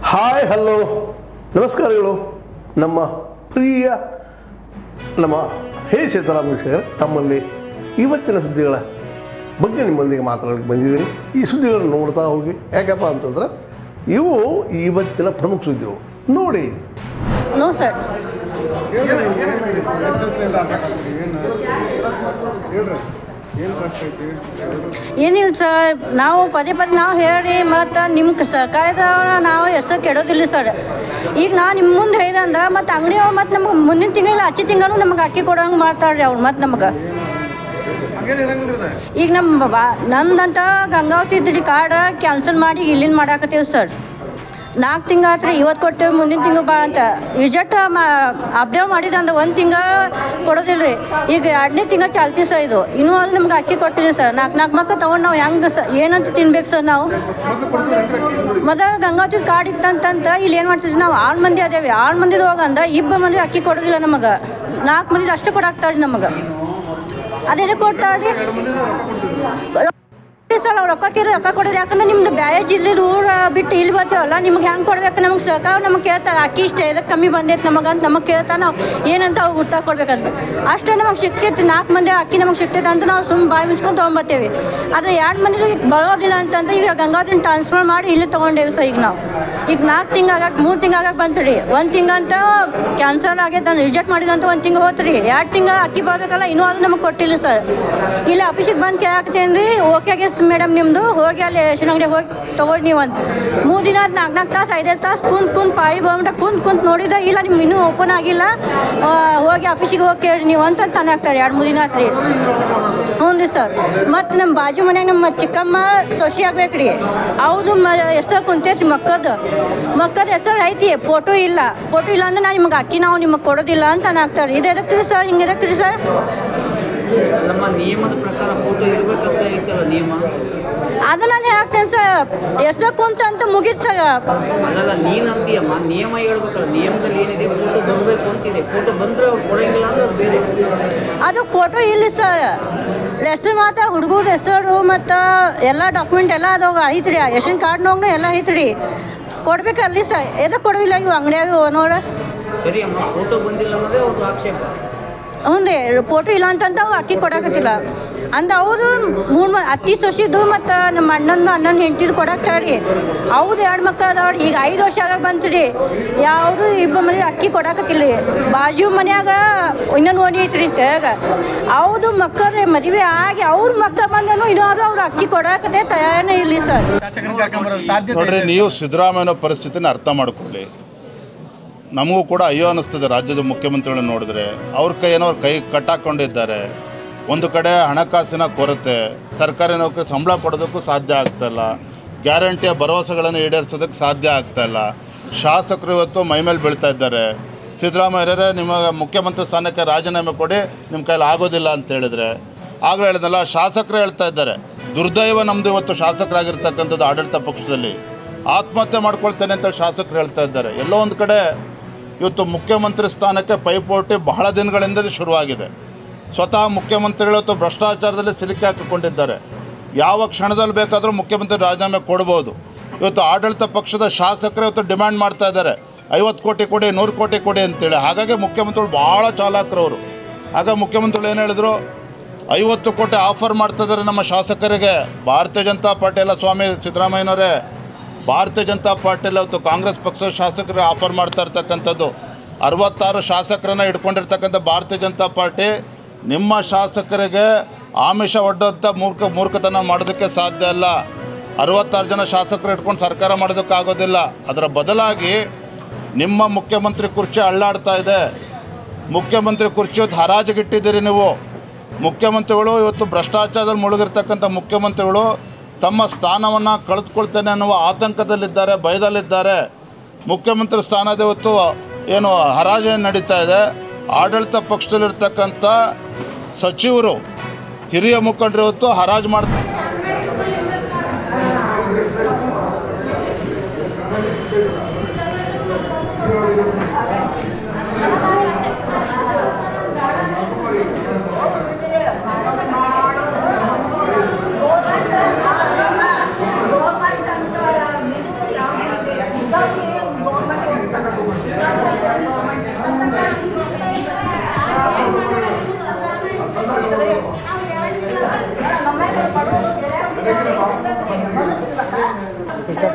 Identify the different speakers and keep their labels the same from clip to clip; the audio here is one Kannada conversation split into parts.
Speaker 1: ಹಾಯ್ ಹಲೋ ನಮಸ್ಕಾರಗಳು. ನಮ್ಮ ಪ್ರಿಯ ನಮ್ಮ ಸಿದ್ದರಾಮ ವೀಕ್ಷಕರೇ, ತಮ್ಮಲ್ಲಿ ಇವತ್ತಿನ ಸುದ್ದಿಗಳ ಬಗ್ಗೆ ನಿಮ್ಮೊಂದಿಗೆ ಮಾತಾಡಲಿಕ್ಕೆ ಬಂದಿದ್ದೀನಿ. ಈ ಸುದ್ದಿಗಳನ್ನು ನೋಡ್ತಾ ಹೋಗಿ, ಯಾಕಪ್ಪ ಅಂತಂದ್ರೆ ಇವು ಇವತ್ತಿನ ಪ್ರಮುಖ ಸುದ್ದಿಗಳು ನೋಡಿ.
Speaker 2: ನೋ ಸರ್, ಏನಿಲ್ಲ ಸರ್. ನಾವು ಪದೇ ನಾವು ಹೇಳಿ ಮತ್ತು ನಿಮ್ಮ ಸರ್ಕಾರದ ನಾವು ಹೆಸರು ಕೆಡೋದಿಲ್ಲ ಸರ್. ಈಗ ನಾನು ನಿಮ್ಮ ಮುಂದೆ ಹೇಳಿದಂದ್ರೆ ಮತ್ತು ಅಂಗಡಿ ಮತ್ತು ನಮ್ಗೆ ಮುಂದಿನ ತಿಂಗಳಿಲ್ಲ ಹಚ್ಚಿ ತಿಂಗಳು ನಮ್ಗೆ ಅಕ್ಕಿ ಕೊಡೋಂಗೆ ಮಾಡ್ತಾರ್ರಿ ಅವ್ರು. ಮತ್ತು ನಮ್ಗೆ ಈಗ ನಮ್ದಂತ ಗಂಗಾವತಿ ಇದ್ರಿ ಕಾರ್ಡ್ ಕ್ಯಾನ್ಸಲ್ ಮಾಡಿ ಇಲ್ಲಿಂದ ಮಾಡಾಕತ್ತೀವಿ ಸರ್. 4 ತಿಂಗಳು ಆತ್ರಿ, ಇವತ್ತು ಕೊಡ್ತೇವೆ, ಮುಂದಿನ ತಿಂಗಳು ಬಾ ಅಂತ ರಿಜೆಕ್ಟ್ ಅಪ್ಡೇಟ್ ಮಾಡಿದಂದ್ರೆ 1 ತಿಂಗಳು ಕೊಡೋದಿಲ್ಲ ರೀ. ಈಗ 2ನೇ ತಿಂಗಳು ಚಾಲ್ತಿ ಸರ್. ಇದು ಇನ್ನೂ ಅಲ್ಲಿ ನಮ್ಗೆ ಅಕ್ಕಿ ಕೊಟ್ಟಿಲ್ಲ ಸರ್. 4 ಮಕ್ಕಳು ತೊಗೊಂಡು ನಾವು ಹೆಂಗೆ ಸರ್ ಏನಂತ ತಿನ್ಬೇಕು ಸರ್? ನಾವು ಮೊದಲು ಗಂಗಾವತಿ ಕಾರ್ಡ್ ಇತ್ತಂತ ಇಲ್ಲಿ ಏನು ಮಾಡ್ತಿದ್ವಿ ನಾವು 6 ಮಂದಿ ಅದೇವಿ. 6 ಮಂದಿದು ಹೋಗಂದ 2 ಮಂದಿ ಅಕ್ಕಿ ಕೊಡೋದಿಲ್ಲ ನಮಗೆ. 4 ಮಂದಿದು ಅಷ್ಟೇ ಕೊಡಾಕ್ತಾರ್ರಿ ನಮಗೆ. ಅದೇನು ಕೊಡ್ತಾರ್ರಿ ಸರ್. ಅವ್ರು ರೊಕ್ಕ ಕೊಡೋದು ಯಾಕಂದ್ರೆ ನಿಮ್ದು ಬ್ಯಾರೆ ಜಿಲ್ಲೆ ಊರು ಬಿಟ್ಟು ಇಲ್ಲಿ ಬರ್ತೀವಲ್ಲ, ನಿಮ್ಗೆ ಹೆಂಗೆ ಕೊಡ್ಬೇಕು? ನಮಗೆ ಸರ್ಕಾರ ನಮಗೆ ಕೇಳ್ತಾರೆ, ಅಕ್ಕಿ ಇಷ್ಟ ಇದಕ್ಕೆ ಕಮ್ಮಿ ಬಂದೈತೆ ನಮಗಂತ ನಮಗೆ ಕೇಳ್ತಾರೆ. ನಾವು ಏನಂತ ಅವ್ರು ಉತ್ತರ ಕೊಡ್ಬೇಕಂತ ಅಷ್ಟೇ ನಮಗೆ ಸಿಕ್ತೈತಿ. 4 ಮಂದಿ ಅಕ್ಕಿ ನಮಗೆ ಸಿಕ್ತೈತೆ ಅಂತ ನಾವು ಸುಮ್ಮನೆ ಬಾಯಿ ಮುಚ್ಕೊಂಡು ತೊಗೊಂಬರ್ತೀವಿ. ಆದರೆ 2 ಮಂದಿ ಬರೋದಿಲ್ಲ ಅಂತಂದ್ರೆ ಈಗ ಗಂಗಾವತಿನ ಟ್ರಾನ್ಸ್ಫರ್ ಮಾಡಿ ಇಲ್ಲಿ ತೊಗೊಂಡೇವಿ ಸರ್. ಈಗ ನಾವು ಈಗ 4 ತಿಂಗಳು ಆಗಕ್ಕೆ 3 ತಿಂಗಳು ಆಗಕ್ಕೆ ಬಂತು ರೀ. 1 ತಿಂಗಂತ ಕ್ಯಾನ್ಸಲ್ ಆಗೈತೆ, ನಾನು ರಿಜೆಕ್ಟ್ ಮಾಡಿದಂತ 1 ತಿಂಗಳು ಹೋತು ರೀ. 2 ತಿಂಗಳು ಅಕ್ಕಿ ಬರಬೇಕಲ್ಲ, ಇನ್ನೂ ಅದು ನಮಗೆ ಕೊಟ್ಟಿಲ್ಲ ಸರ್. ಇಲ್ಲಿ ಆಫೀಸಿಗೆ ಬಂದು ಕೇಳಾಕ್ತೇನೆ ರೀ. ಓಕೆ ಮೇಡಮ್, ನಿಮ್ಮದು ಹೋಗಿ ಅಲ್ಲಿ ರೇಷನ್ ಅಂಗಡಿಗೆ ಹೋಗಿ ತೊಗೊಂಡು ನೀವು ಅಂತ 3 ದಿನ 4 ತಾಸು 5 ತಾಸು ಕುಂತು ಪಾಳಿ ಬಂದ್ಬಿಟ್ಟು ಕುಂತು ನೋಡಿದ ಇಲ್ಲ ನಿಮ್ಗೆ ಇನ್ನೂ ಓಪನ್ ಆಗಿಲ್ಲ, ಹೋಗಿ ಆಫೀಸಿಗೆ ಹೋಗಿ ಕೇಳಿ ನೀವು ಅಂತ ಹಾಕ್ತಾರೆ. 2-3 ದಿನ ಆತ್ರಿ. ಹ್ಞೂ ರೀ ಸರ್. ಮತ್ತು ನಮ್ಮ ಬಾಜು ಮನೆಯಾಗ ನಮ್ಮ ಚಿಕ್ಕಮ್ಮ ಸೊಸಿ ಆಗ್ಬೇಕು ರೀ. ಹೌದು, ಹೆಸರು ಕುಂತೈತಿ ಮಕ್ಕದ ಹೆಸರು ಐತಿ, ಫೋಟೋ ಇಲ್ಲ ಅಂದ್ರೆ ನಾನು ನಿಮ್ಗೆ ಅಕ್ಕಿ ನಾವು ನಿಮಗೆ ಕೊಡೋದಿಲ್ಲ ಅಂತ ಹಾಕ್ತಾರೆ. ಇದು ಎದಕ್ಕೆ ರೀ ಸರ್? ಹಿಂಗೆ ಎದಕ್ಕೆ ರೀ ಸರ್?
Speaker 3: ನಮ್ಮ ನಿಯಮದ ಪ್ರಕಾರ ಫೋಟೋ ಇರಬೇಕಂತ ಐತಲ್ಲ ನಿಯಮ,
Speaker 2: ಅದನ್ನ ಹಾಕ್ತೇನೆ ಸರ್. ಹೆಸರು ಕುಂತ ಮುಗೀತು ಸರ್.
Speaker 3: ಅದಲ್ಲ ನೀನು ಅಂತೀಯಮ್ಮ, ನಿಯಮ ಹೇಳ್ಬೇಕಲ್ಲ. ನಿಯಮದಲ್ಲಿ ಏನಿದೆ, ಫೋಟೋ ಬರಬೇಕು ಅಂತಿದೆ. ಫೋಟೋ ಬಂದರೆ ಅವ್ರು ಕೊಡೋಂಗಿಲ್ಲ ಅಂದ್ರೆ ಅದು ಬೇರೆ.
Speaker 2: ಅದು ಫೋಟೋ ಇಲ್ಲ ಸರ್. ಹೆಸರು ಮಾತ್ರ ಹುಡುಗರ ಹೆಸರು ಮತ್ತು ಎಲ್ಲ ಡಾಕ್ಯುಮೆಂಟ್ ಎಲ್ಲ ಅದು ಐತ್ರಿ. ರೇಷನ್ ಕಾರ್ಡ್ನಾಗೂ ಎಲ್ಲ ಐತ್ರಿ. ಕೊಡ್ಬೇಕಲ್ಲಿ ಸರ್. ಎದಕ್ಕೆ ಕೊಡೋದಿಲ್ಲ ಇವು ಅಂಗಡಿಯಾಗ ನೋಡ?
Speaker 3: ಸರಿ ಅಮ್ಮ, ಫೋಟೋ ಬಂದಿಲ್ಲ ಅನ್ನೋದೇ ಅವ್ರದ್ದು ಆಕ್ಷೇಪ.
Speaker 2: ಹ್ಞೂ ರೀ, ಫೋಟೋ ಇಲ್ಲ ಅಂತಂತ ಅವು ಅಕ್ಕಿ ಕೊಡಾಕತ್ತಿಲ್ಲ ಅಂದ. ಅವರು 3 ಅತ್ತಿ ಸೊಸಿದು ಮತ್ತು ನಮ್ಮ ಅಣ್ಣನ ಹೆಂಡತಿದು ಕೊಡಾಕ್ತಾರ್ರಿ. ಹೌದು, 2 ಮಕ್ಕಳು ಅದಾವ್ರಿ. ಈಗ 5 ವರ್ಷ ಆಗ ಬಂತು ರೀ. ಯಾವುದು 2 ಮಂದಿ ಅಕ್ಕಿ ಕೊಡಾಕತ್ತಿಲ್ಲ ರೀ. ಬಾಜು ಮನ್ಯಾಗ ಇನ್ನೊಂದು ಓಣಿ ಐತ್ರಿ ಕೈಯಾಗ. ಹೌದು, ಮಕ್ಕಳು ಮದುವೆ ಆಗಿ ಅವ್ರ ಮಕ್ಕಳು ಬಂದನು ಇನ್ನೊಂದು ಅವ್ರು ಅಕ್ಕಿ ಕೊಡಾಕತ್ತೆ ತಯಾರನೇ ಇಲ್ಲ ಸರ್.
Speaker 4: ನೋಡ್ರಿ, ನೀವು ಸಿದ್ದರಾಮಯ್ಯನ ಪರಿಸ್ಥಿತಿನ ಅರ್ಥ ಮಾಡ್ಕೊಳ್ಳಿ. ನಮಗೂ ಕೂಡ ಅಯ್ಯೋ ಅನ್ನಿಸ್ತದೆ. ರಾಜ್ಯದ ಮುಖ್ಯಮಂತ್ರಿಗಳನ್ನ ನೋಡಿದ್ರೆ ಅವ್ರ ಕೈ ಕಟ್ಟಾಕೊಂಡಿದ್ದಾರೆ. ಒಂದು ಕಡೆ ಹಣಕಾಸಿನ ಕೊರತೆ, ಸರ್ಕಾರಿ ನೌಕರಿ ಸಂಬಳ ಕೊಡೋದಕ್ಕೂ ಸಾಧ್ಯ ಆಗ್ತಾಯಿಲ್ಲ, ಗ್ಯಾರಂಟಿಯ ಭರವಸೆಗಳನ್ನು ಈಡೇರಿಸೋದಕ್ಕೆ ಸಾಧ್ಯ ಆಗ್ತಾಯಿಲ್ಲ. ಶಾಸಕರು ಇವತ್ತು ಮೈಮೇಲೆ ಬೀಳ್ತಾ ಇದ್ದಾರೆ. ಸಿದ್ದರಾಮಯ್ಯರೇ ನಿಮ್ಮ ಮುಖ್ಯಮಂತ್ರಿ ಸ್ಥಾನಕ್ಕೆ ರಾಜೀನಾಮೆ ಕೊಡಿ, ನಿಮ್ಮ ಕೈಲಿ ಆಗೋದಿಲ್ಲ ಅಂತ ಹೇಳಿದರೆ, ಆಗಲೇ ಹೇಳಿದ್ನಲ್ಲ, ಶಾಸಕರೇ ಹೇಳ್ತಾ ಇದ್ದಾರೆ. ದುರ್ದೈವ ನಮ್ಮದು ಇವತ್ತು ಶಾಸಕರಾಗಿರ್ತಕ್ಕಂಥದ್ದು ಆಡಳಿತ ಪಕ್ಷದಲ್ಲಿ ಆತ್ಮಹತ್ಯೆ ಮಾಡ್ಕೊಳ್ತೇನೆ ಅಂತ ಶಾಸಕರು ಹೇಳ್ತಾ ಇದ್ದಾರೆ. ಎಲ್ಲೋ ಒಂದು ಕಡೆ ಇವತ್ತು ಮುಖ್ಯಮಂತ್ರಿ ಸ್ಥಾನಕ್ಕೆ ಪೈಪೋಟಿ ಬಹಳ ದಿನಗಳಿಂದಲೇ ಶುರುವಾಗಿದೆ. ಸ್ವತಃ ಮುಖ್ಯಮಂತ್ರಿಗಳು ಇವತ್ತು ಭ್ರಷ್ಟಾಚಾರದಲ್ಲಿ ಸಿಲುಕಿ ಹಾಕಿಕೊಂಡಿದ್ದಾರೆ. ಯಾವ ಕ್ಷಣದಲ್ಲಿ ಬೇಕಾದರೂ ಮುಖ್ಯಮಂತ್ರಿ ರಾಜೀನಾಮೆ ಕೊಡ್ಬೋದು. ಇವತ್ತು ಆಡಳಿತ ಪಕ್ಷದ ಶಾಸಕರು ಇವತ್ತು ಡಿಮ್ಯಾಂಡ್ ಮಾಡ್ತಾ ಇದ್ದಾರೆ, 50 ಕೋಟಿ ಕೊಡಿ, 100 ಕೋಟಿ ಕೊಡಿ ಅಂತೇಳಿ. ಹಾಗಾಗಿ ಮುಖ್ಯಮಂತ್ರಿಗಳು ಭಾಳ ಚಾಲಾಕರವರು. ಆಗ ಮುಖ್ಯಮಂತ್ರಿಗಳು ಏನು ಹೇಳಿದ್ರು, 50 ಕೋಟಿ ಆಫರ್ ಮಾಡ್ತಾಯಿದ್ದಾರೆ ನಮ್ಮ ಶಾಸಕರಿಗೆ. ಭಾರತೀಯ ಜನತಾ ಪಾರ್ಟಿ ಎಲ್ಲ ಸ್ವಾಮಿ ಸಿದ್ದರಾಮಯ್ಯನವರೇ, ಭಾರತೀಯ ಜನತಾ ಪಾರ್ಟಿಯಲ್ಲಿ ಇವತ್ತು ಕಾಂಗ್ರೆಸ್ ಪಕ್ಷದ ಶಾಸಕರಿಗೆ ಆಫರ್ ಮಾಡ್ತಾ ಇರ್ತಕ್ಕಂಥದ್ದು. 66 ಶಾಸಕರನ್ನು ಇಟ್ಕೊಂಡಿರ್ತಕ್ಕಂಥ ಭಾರತೀಯ ಜನತಾ ಪಾರ್ಟಿ ನಿಮ್ಮ ಶಾಸಕರಿಗೆ ಆಮಿಷ ಒಡ್ಡಂಥ ಮೂರ್ಖತನ ಮಾಡೋದಕ್ಕೆ ಸಾಧ್ಯ ಇಲ್ಲ. 66 ಜನ ಶಾಸಕರು ಇಟ್ಕೊಂಡು ಸರ್ಕಾರ ಮಾಡೋದಕ್ಕಾಗೋದಿಲ್ಲ. ಅದರ ಬದಲಾಗಿ ನಿಮ್ಮ ಮುಖ್ಯಮಂತ್ರಿ ಕುರ್ಚಿ ಅಳ್ಳಾಡ್ತಾ ಇದೆ. ಮುಖ್ಯಮಂತ್ರಿ ಕುರ್ಚಿ ಇವತ್ತು ಹರಾಜಿಗಿಟ್ಟಿದ್ದೀರಿ ನೀವು. ಮುಖ್ಯಮಂತ್ರಿಗಳು ಇವತ್ತು ಭ್ರಷ್ಟಾಚಾರದಲ್ಲಿ ಮುಳುಗಿರ್ತಕ್ಕಂಥ ಮುಖ್ಯಮಂತ್ರಿಗಳು ತಮ್ಮ ಸ್ಥಾನವನ್ನು ಕಳೆದುಕೊಳ್ತೇನೆ ಅನ್ನುವ ಆತಂಕದಲ್ಲಿದ್ದಾರೆ, ಭಯದಲ್ಲಿದ್ದಾರೆ. ಮುಖ್ಯಮಂತ್ರಿ ಸ್ಥಾನದ ಇವತ್ತು ಏನು ಹರಾಜು ನಡೀತಾ ಇದೆ. ಆಡಳಿತ ಪಕ್ಷದಲ್ಲಿರ್ತಕ್ಕಂಥ ಸಚಿವರು, ಹಿರಿಯ ಮುಖಂಡರು ಇವತ್ತು ಹರಾಜು ಮಾಡ್ತಾರೆ.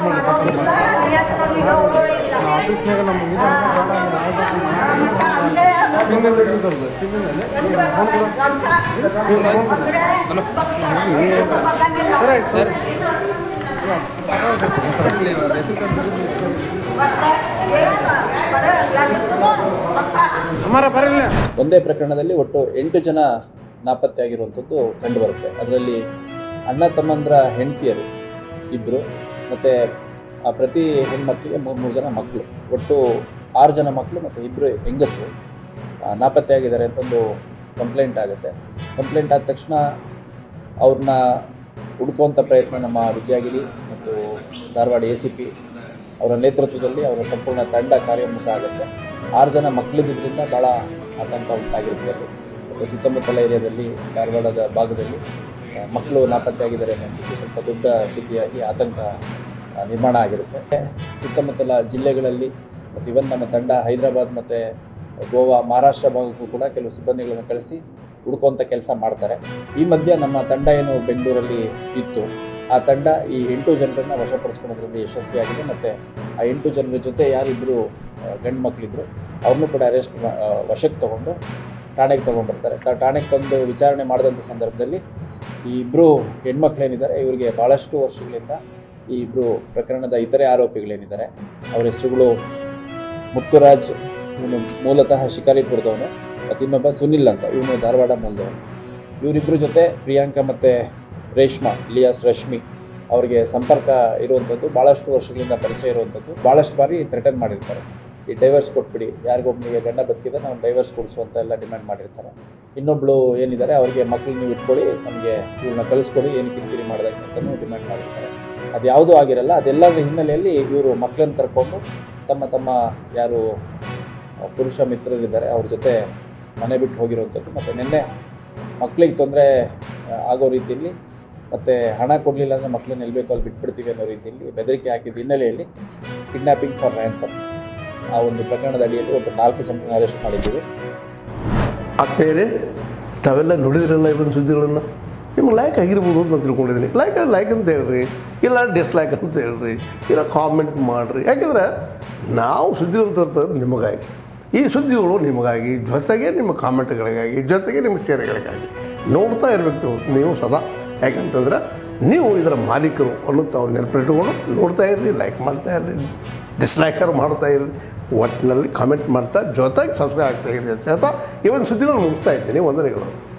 Speaker 5: ಒಂದೇ ಪ್ರಕರಣದಲ್ಲಿ ಒಟ್ಟು 8 ಜನ ನಾಪತ್ತೆಯಾಗಿರುವಂಥದ್ದು ಕಂಡುಬರುತ್ತೆ. ಅದರಲ್ಲಿ ಅಣ್ಣ ತಮ್ಮಂದ್ರ ಹೆಂಡತಿಯರು ಇಬ್ಬರು, ಮತ್ತು ಪ್ರತಿ ಹೆಣ್ಮಕ್ಳಿಗೆ 3 ಜನ ಮಕ್ಕಳು, ಒಟ್ಟು 6 ಜನ ಮಕ್ಕಳು ಮತ್ತು 2 ಹೆಂಗಸರು ನಾಪತ್ತೆಯಾಗಿದ್ದಾರೆ ಅಂತಂದು ಕಂಪ್ಲೇಂಟ್ ಆಗುತ್ತೆ. ಕಂಪ್ಲೇಂಟ್ ಆದ ತಕ್ಷಣ ಅವ್ರನ್ನ ಹುಡುಕುವಂಥ ಪ್ರಯತ್ನ ನಮ್ಮ ವಿದ್ಯಾಗಿರಿ ಮತ್ತು ಧಾರವಾಡ ACP ಅವರ ನೇತೃತ್ವದಲ್ಲಿ ಅವರ ಸಂಪೂರ್ಣ ತಂಡ ಕಾರ್ಯೋನ್ಮುಖ ಆಗುತ್ತೆ. 6 ಜನ ಮಕ್ಕಳಿದ್ದರಿಂದ ಭಾಳ ಆತಂಕ ಉಂಟಾಗಿರುತ್ತೆ. ಅಲ್ಲಿ ಮತ್ತು ಸುತ್ತಮುತ್ತಲ ಏರಿಯಾದಲ್ಲಿ ಧಾರವಾಡದ ಭಾಗದಲ್ಲಿ ಮಕ್ಕಳು ನಾಪತ್ತೆಯಾಗಿದ್ದಾರೆ ಅನ್ನೋದಕ್ಕೆ ಸ್ವಲ್ಪ ದೊಡ್ಡ ಸುದ್ದಿಯಾಗಿ ಆತಂಕ ನಿರ್ಮಾಣ ಆಗಿರುತ್ತೆ. ಸುತ್ತಮುತ್ತಲ ಜಿಲ್ಲೆಗಳಲ್ಲಿ ಮತ್ತು ಇವನ್ ನಮ್ಮ ತಂಡ ಹೈದರಾಬಾದ್ ಮತ್ತು ಗೋವಾ, ಮಹಾರಾಷ್ಟ್ರ ಭಾಗಕ್ಕೂ ಕೂಡ ಕೆಲವು ಸಿಬ್ಬಂದಿಗಳನ್ನು ಕಳಿಸಿ ಹುಡುಕುವಂಥ ಕೆಲಸ ಮಾಡ್ತಾರೆ. ಈ ಮಧ್ಯೆ ನಮ್ಮ ತಂಡ ಏನು ಬೆಂಗಳೂರಲ್ಲಿ ಇತ್ತು, ಆ ತಂಡ ಈ 8 ಜನರನ್ನು ವಶಪಡಿಸ್ಕೊಳ್ಳೋದ್ರಲ್ಲಿ ಯಶಸ್ವಿಯಾಗಿದೆ. ಮತ್ತು ಆ 8 ಜನರ ಜೊತೆ ಯಾರಿಬ್ಬರು ಗಂಡು ಮಕ್ಕಳಿದ್ರು ಅವ್ರನ್ನೂ ಕೂಡ ವಶಕ್ಕೆ ತೊಗೊಂಡು ಠಾಣೆಗೆ ತೊಗೊಂಡ್ಬರ್ತಾರೆ. ಠಾಣೆಗೆ ತಂದು ವಿಚಾರಣೆ ಮಾಡಿದಂಥ ಸಂದರ್ಭದಲ್ಲಿ ಈ 2 ಹೆಣ್ಮಕ್ಳೇನಿದ್ದಾರೆ ಇವರಿಗೆ ಭಾಳಷ್ಟು ವರ್ಷಗಳಿಂದ ಈ 2 ಪ್ರಕರಣದ ಇತರೆ ಆರೋಪಿಗಳೇನಿದ್ದಾರೆ ಅವರ ಹೆಸರುಗಳು ಮುತ್ತುರಾಜ್, ಇವನು ಮೂಲತಃ ಶಿಕಾರಿಪುರದವನು, ಮತ್ತು ಇನ್ನೊಬ್ಬ ಸುನಿಲ್ ಅಂತ, ಇವನು ಧಾರವಾಡ ಮೂಲದವನು. ಇವರಿಬ್ಬರ ಜೊತೆ ಪ್ರಿಯಾಂಕಾ ಮತ್ತು ರೇಷ್ಮಾ ಇಲಿಯಾಸ್ ರಶ್ಮಿ ಅವರಿಗೆ ಸಂಪರ್ಕ ಇರುವಂಥದ್ದು, ಭಾಳಷ್ಟು ವರ್ಷಗಳಿಂದ ಪರಿಚಯ ಇರುವಂಥದ್ದು. ಭಾಳಷ್ಟು ಬಾರಿ ಥ್ರೆಟನ್ ಮಾಡಿರ್ತಾರೆ, ಈ ಡೈವರ್ಸ್ ಕೊಟ್ಬಿಡಿ, ಯಾರಿಗೊಬ್ಬನಿಗೆ ಗಂಡ ಬದುಕಿದ್ರೆ ನಾವು ಡೈವರ್ಸ್ ಕೊಡಿಸುವಂತ ಎಲ್ಲ ಡಿಮ್ಯಾಂಡ್ ಮಾಡಿರ್ತಾರೆ. ಇನ್ನೊಬ್ಳು ಏನಿದ್ದಾರೆ ಅವ್ರಿಗೆ ಮಕ್ಕಳು ನೀವು ಇಟ್ಕೊಳ್ಳಿ, ನಮಗೆ ಇವ್ರನ್ನ ಕಳಿಸ್ಕೊಡಿ, ಏನು ಕಿರಿಕಿರಿ ಮಾಡೋದಕ್ಕೆ ಅಂತಲೂ ಡಿಮ್ಯಾಂಡ್ ಮಾಡಿರ್ತಾರೆ. ಅದು ಯಾವುದೂ ಆಗಿರಲ್ಲ. ಅದೆಲ್ಲದರ ಹಿನ್ನೆಲೆಯಲ್ಲಿ ಇವರು ಮಕ್ಕಳನ್ನು ಕರ್ಕೊಂಡು ತಮ್ಮ ಯಾರು ಪುರುಷ ಮಿತ್ರರಿದ್ದಾರೆ ಅವ್ರ ಜೊತೆ ಮನೆ ಬಿಟ್ಟು ಹೋಗಿರುವಂಥದ್ದು. ಮತ್ತು ನಿನ್ನೆ ಮಕ್ಕಳಿಗೆ ತೊಂದರೆ ಆಗೋ ರೀತಿಯಲ್ಲಿ ಮತ್ತು ಹಣ ಕೊಡಲಿಲ್ಲ ಅಂದರೆ ಮಕ್ಕಳನ್ನ ಎಲ್ಬೇಕು ಅಲ್ಲಿ ಬಿಟ್ಬಿಡ್ತೀವಿ ಅನ್ನೋ ರೀತಿಯಲ್ಲಿ ಬೆದರಿಕೆ ಹಾಕಿದ ಹಿನ್ನೆಲೆಯಲ್ಲಿ ಕಿಡ್ನ್ಯಾಪಿಂಗ್ ಫಾರ್ ರ್ಯಾನ್ಸಮ್ ಆ ಒಂದು ಪ್ರಕರಣದ ಅಡಿಯಲ್ಲಿ ಒಟ್ಟು 4 ಜನರನ್ನು ಅರೆಸ್ಟ್ ಮಾಡಿದ್ದೀವಿ.
Speaker 1: ಆತ್ಮೀಯರೇ, ತಾವೆಲ್ಲ ನೋಡಿದ್ರಲ್ಲ ಇವನ್ ಸುದ್ದಿಗಳನ್ನು, ನಿಮ್ಗೆ ಲೈಕ್ ಆಗಿರ್ಬೋದು ಅಂತ ತಿಳ್ಕೊಂಡಿದ್ದೀನಿ. ಲೈಕ್ ಅಂತ ಹೇಳ್ರಿ, ಇಲ್ಲ ಡಿಸ್ಲೈಕ್ ಅಂತ ಹೇಳ್ರಿ, ಇಲ್ಲ ಕಾಮೆಂಟ್ ಮಾಡಿರಿ. ಯಾಕೆಂದ್ರೆ ನಾವು ಸುದ್ದಿಗಳನ್ನು ತರ್ತಾರೆ ನಿಮಗಾಗಿ, ಈ ಸುದ್ದಿಗಳು ನಿಮಗಾಗಿ, ಜೊತೆಗೆ ನಿಮ್ಮ ಕಾಮೆಂಟ್ಗಳಿಗಾಗಿ, ಜೊತೆಗೆ ನಿಮ್ಮ ಶೇರ್ಗಳಿಗಾಗಿ ನೋಡ್ತಾ ಇರಬೇಕು ನೀವು ಸದಾ. ಯಾಕಂತಂದ್ರೆ ನೀವು ಇದರ ಮಾಲೀಕರು ಅನ್ನೋ ತಾವು ನೆನಪಿಟ್ಕೊಂಡು ನೋಡ್ತಾ ಇರ್ರಿ, ಲೈಕ್ ಮಾಡ್ತಾ ಇರ್ರಿ, ಡಿಸ್ಲೈಕರ್ ಮಾಡ್ತಾ ಇರ್ರಿ, ಒಟ್ಟಿನಲ್ಲಿ ಕಾಮೆಂಟ್ ಮಾಡ್ತಾ ಜೊತೆಗೆ ಸಬ್ಸ್ಕ್ರೈಬ್ ಆಗ್ತಾ ಇರ್ರಿ ಅಂತ ಹೇಳ್ತಾ ಈ ಒಂದು ಸುದ್ದಿಗಳನ್ನು ಮುಗಿಸ್ತಾ ಇದ್ದೀನಿ. ವಂದನೆಗಳು.